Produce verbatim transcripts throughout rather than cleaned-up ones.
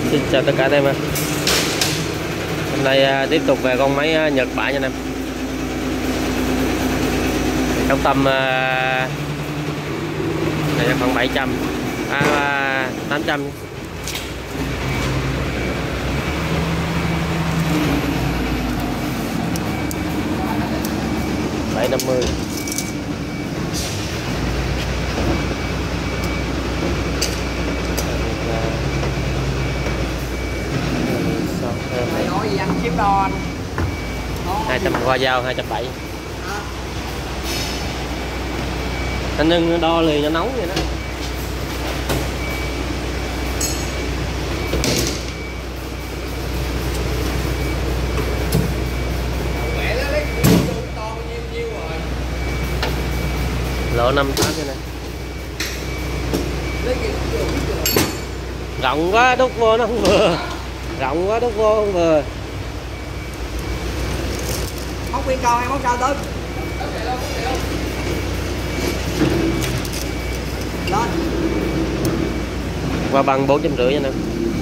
Xin chào tất cả anh em. Hôm nay tiếp tục về con máy Nhật Bản nha anh em. Trong tầm này khoảng bảy trăm, à, tám trăm. bảy năm mươi. Nói gì anh chiếm đo anh. hai trăm qua dao hai trăm bảy. Anh nâng đo liền cho nóng vậy đó. Lộ năm tám thế này. Rộng quá đút vô nó không vừa. Rộng quá đút vô không vừa. Móc viên con em móc sao tới. Lên. Qua bằng bốn trăm rưỡi nha em.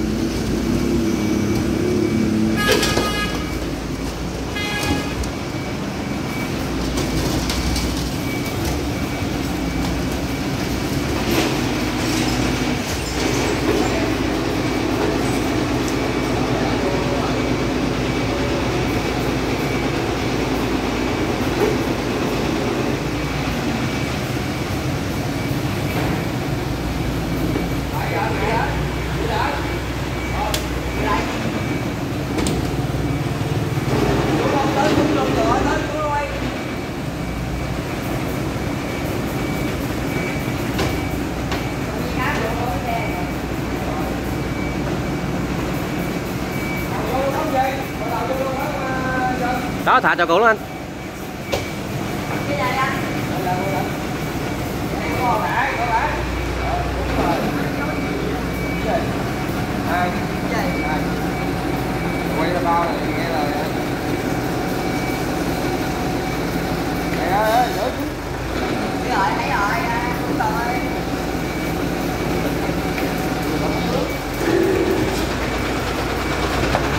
Đó, thả cho cũ luôn anh. Quay ra bao này nghe lời. Ê ê ê,